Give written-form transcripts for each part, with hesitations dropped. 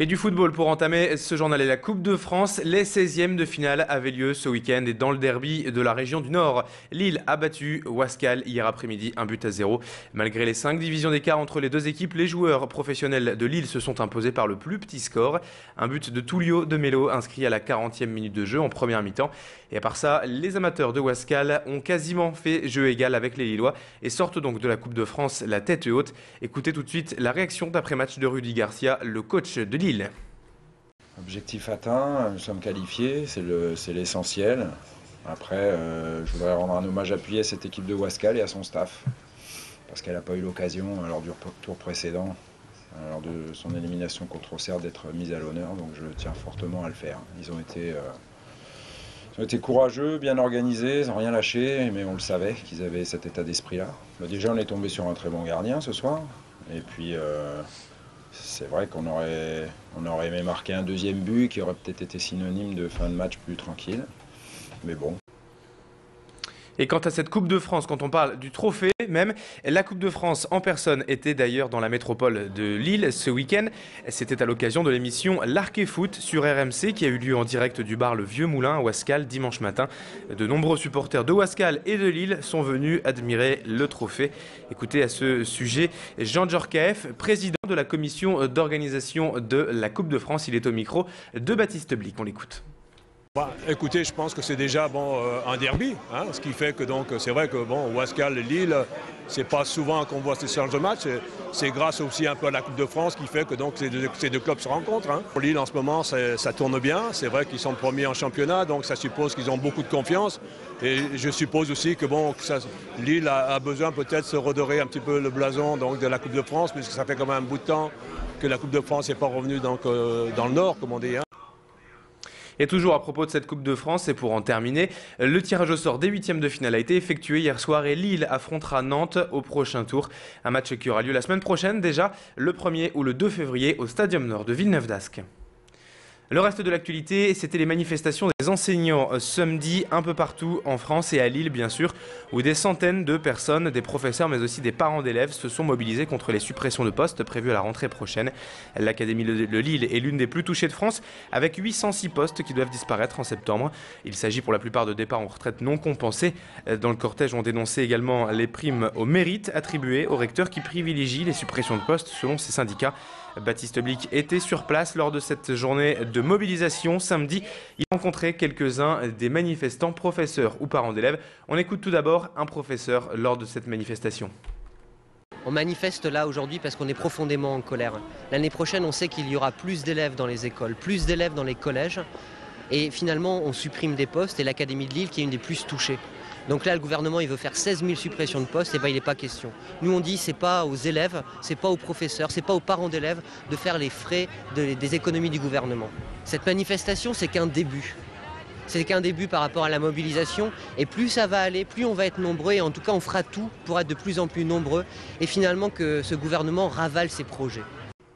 Et du football pour entamer ce journal et la Coupe de France. Les 16e de finale avaient lieu ce week-end et dans le derby de la région du Nord. Lille a battu Wascal hier après-midi 1-0. Malgré les 5 divisions d'écart entre les deux équipes, les joueurs professionnels de Lille se sont imposés par le plus petit score. Un but de Tullio de Melo inscrit à la 40e minute de jeu en première mi-temps. Et à part ça, les amateurs de Wascal ont quasiment fait jeu égal avec les Lillois et sortent donc de la Coupe de France la tête haute. Écoutez tout de suite la réaction d'après-match de Rudy Garcia, le coach de Lille. Objectif atteint, nous sommes qualifiés, c'est l'essentiel. Après, je voudrais rendre un hommage appuyé à cette équipe de Wascal et à son staff, parce qu'elle n'a pas eu l'occasion lors du tour précédent, lors de son élimination contre Auxerre, d'être mise à l'honneur, donc je tiens fortement à le faire. Ils ont été courageux, bien organisés, ils n'ont rien lâché, mais on le savait qu'ils avaient cet état d'esprit-là. Déjà, on est tombé sur un très bon gardien ce soir, et puis c'est vrai qu'on aurait aimé marquer un deuxième but qui aurait peut-être été synonyme de fin de match plus tranquille, mais bon. Et quant à cette Coupe de France, quand on parle du trophée même, la Coupe de France en personne était d'ailleurs dans la métropole de Lille ce week-end. C'était à l'occasion de l'émission L'Arc et Foot sur RMC qui a eu lieu en direct du bar Le Vieux Moulin à Wascal dimanche matin. De nombreux supporters de Wascal et de Lille sont venus admirer le trophée. Écoutez à ce sujet Jean Djorkaeff, président de la commission d'organisation de la Coupe de France. Il est au micro de Baptiste Blic. On l'écoute. Écoutez, je pense que c'est déjà un derby, hein, ce qui fait que c'est vrai que Wascal et Lille, c'est pas souvent qu'on voit ces séances de match. C'est grâce aussi un peu à la Coupe de France qui fait que ces deux clubs se rencontrent. Hein. Pour Lille en ce moment, ça tourne bien. C'est vrai qu'ils sont premiers en championnat, donc ça suppose qu'ils ont beaucoup de confiance. Et je suppose aussi que Lille a besoin peut-être de se redorer un petit peu le blason de la Coupe de France, puisque ça fait quand même un bout de temps que la Coupe de France n'est pas revenue dans le Nord, comme on dit. Hein. Et toujours à propos de cette Coupe de France, et pour en terminer, le tirage au sort des 8e de finale a été effectué hier soir et Lille affrontera Nantes au prochain tour. Un match qui aura lieu la semaine prochaine déjà, le 1er ou le 2 février au Stadium Nord de Villeneuve-d'Ascq. Le reste de l'actualité, c'était les manifestations des enseignants samedi un peu partout en France et à Lille bien sûr, où des centaines de personnes, des professeurs mais aussi des parents d'élèves se sont mobilisés contre les suppressions de postes prévues à la rentrée prochaine. L'Académie de Lille est l'une des plus touchées de France avec 806 postes qui doivent disparaître en septembre. Il s'agit pour la plupart de départs en retraite non compensés. Dans le cortège, on dénonçait également les primes au mérite attribuées aux recteurs qui privilégient les suppressions de postes selon ces syndicats. Baptiste Blic était sur place lors de cette journée de mobilisation samedi. Il a rencontré quelques-uns des manifestants, professeurs ou parents d'élèves. On écoute tout d'abord un professeur lors de cette manifestation. On manifeste là aujourd'hui parce qu'on est profondément en colère. L'année prochaine, on sait qu'il y aura plus d'élèves dans les écoles, plus d'élèves dans les collèges. Et finalement, on supprime des postes et l'Académie de Lille qui est une des plus touchées. Donc là, le gouvernement, il veut faire 16 000 suppressions de postes, et il n'est pas question. Nous, on dit, c'est pas aux élèves, c'est pas aux professeurs, c'est pas aux parents d'élèves de faire les frais des économies du gouvernement. Cette manifestation, c'est qu'un début. C'est qu'un début par rapport à la mobilisation, et plus ça va aller, plus on va être nombreux, et en tout cas, on fera tout pour être de plus en plus nombreux, et finalement que ce gouvernement ravale ses projets.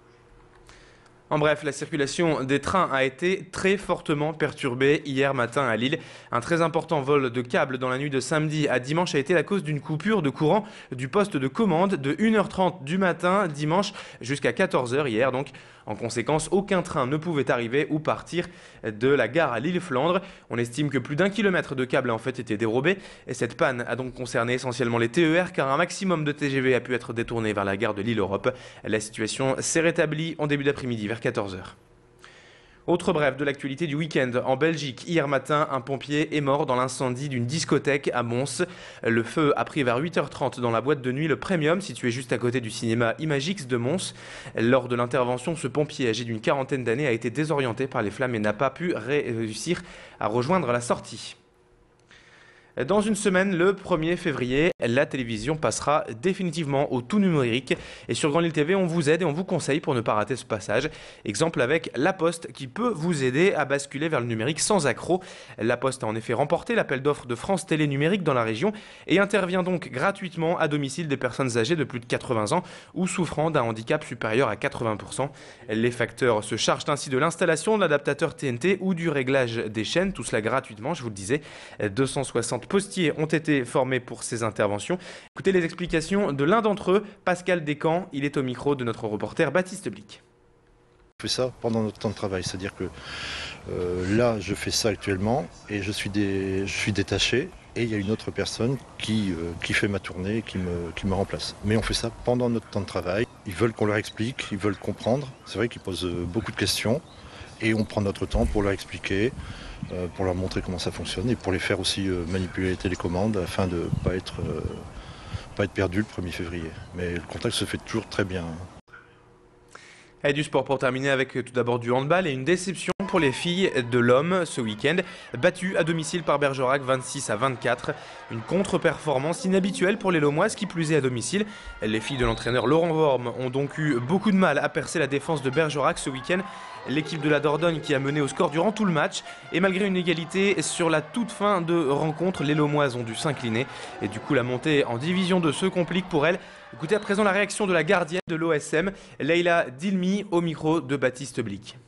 En bref, la circulation des trains a été très fortement perturbée hier matin à Lille. Un très important vol de câbles dans la nuit de samedi à dimanche a été la cause d'une coupure de courant du poste de commande de 1h30 du matin dimanche jusqu'à 14h hier. Donc, en conséquence, aucun train ne pouvait arriver ou partir de la gare à Lille-Flandre. On estime que plus d'1 kilomètre de câbles a en fait été dérobé. Et cette panne a donc concerné essentiellement les TER car un maximum de TGV a pu être détourné vers la gare de Lille-Europe. La situation s'est rétablie en début d'après-midi vers 14h. Autre bref de l'actualité du week-end. En Belgique, hier matin, un pompier est mort dans l'incendie d'une discothèque à Mons. Le feu a pris vers 8h30 dans la boîte de nuit Le Premium, située juste à côté du cinéma Imagix de Mons. Lors de l'intervention, ce pompier âgé d'une quarantaine d'années a été désorienté par les flammes et n'a pas pu réussir à rejoindre la sortie. Dans une semaine, le 1er février, la télévision passera définitivement au tout numérique. Et sur Grand Lille TV, on vous aide et on vous conseille pour ne pas rater ce passage. Exemple avec La Poste qui peut vous aider à basculer vers le numérique sans accroc. La Poste a en effet remporté l'appel d'offres de France Télé Numérique dans la région et intervient donc gratuitement à domicile des personnes âgées de plus de 80 ans ou souffrant d'un handicap supérieur à 80%. Les facteurs se chargent ainsi de l'installation de l'adaptateur TNT ou du réglage des chaînes, tout cela gratuitement, je vous le disais. 260 postiers ont été formés pour ces interventions. Écoutez les explications de l'un d'entre eux, Pascal Descamps. Il est au micro de notre reporter Baptiste Blic. On fait ça pendant notre temps de travail, c'est-à-dire que là je fais ça actuellement et je suis détaché et il y a une autre personne qui fait ma tournée et qui me remplace. Mais on fait ça pendant notre temps de travail. Ils veulent qu'on leur explique, ils veulent comprendre. C'est vrai qu'ils posent beaucoup de questions et on prend notre temps pour leur expliquer, pour leur montrer comment ça fonctionne et pour les faire aussi manipuler les télécommandes afin de ne pas être perdu le 1er février. Mais le contact se fait toujours très bien. Et du sport pour terminer avec tout d'abord du handball et une déception pour les filles de l'Homme ce week-end. Battues à domicile par Bergerac 26-24. Une contre-performance inhabituelle pour les Lomoises qui plus est à domicile. Les filles de l'entraîneur Laurent Worm ont donc eu beaucoup de mal à percer la défense de Bergerac ce week-end. L'équipe de la Dordogne qui a mené au score durant tout le match. Et malgré une égalité sur la toute fin de rencontre, les Lomoises ont dû s'incliner. Et du coup la montée en division 2 se complique pour elles. Écoutez à présent la réaction de la gardienne de l'OSM, Leïla Dilmi, au micro de Baptiste Blic.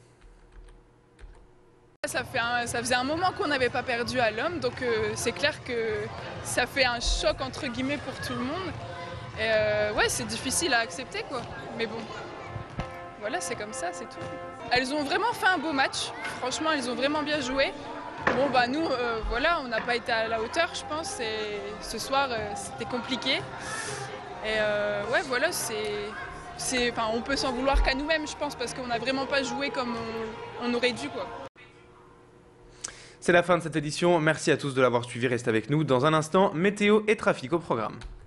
Ça faisait un moment qu'on n'avait pas perdu à l'Homme, donc c'est clair que ça fait un choc entre guillemets pour tout le monde. Et ouais, c'est difficile à accepter quoi, mais bon, voilà, c'est comme ça, c'est tout. Elles ont vraiment fait un beau match, franchement elles ont vraiment bien joué. Bon bah nous, voilà, on n'a pas été à la hauteur je pense, et ce soir c'était compliqué. Et ouais voilà, on peut s'en vouloir qu'à nous-mêmes je pense, parce qu'on n'a vraiment pas joué comme on aurait dû quoi. C'est la fin de cette édition, merci à tous de l'avoir suivi, restez avec nous. Dans un instant, météo et trafic au programme.